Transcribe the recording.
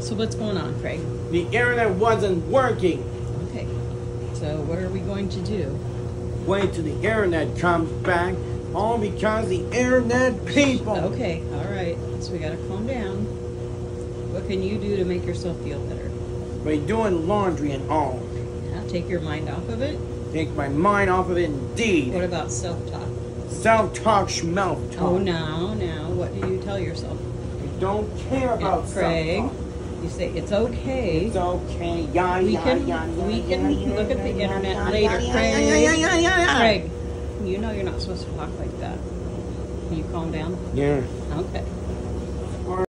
So what's going on, Craig? The internet wasn't working. Okay. So what are we going to do? Wait till the internet comes back. All because the internet people. Okay, all right. So we gotta calm down. What can you do to make yourself feel better? By doing laundry and all. Yeah, take your mind off of it. Take my mind off of it indeed. What about self-talk? Self-talk, schmelf talk. Oh, now, what do you tell yourself? I don't care about Craig, self-talk. you say it's okay. It's okay. We can look at the internet later, Craig. Craig, you know you're not supposed to talk like that. Can you calm down? Yeah. Okay.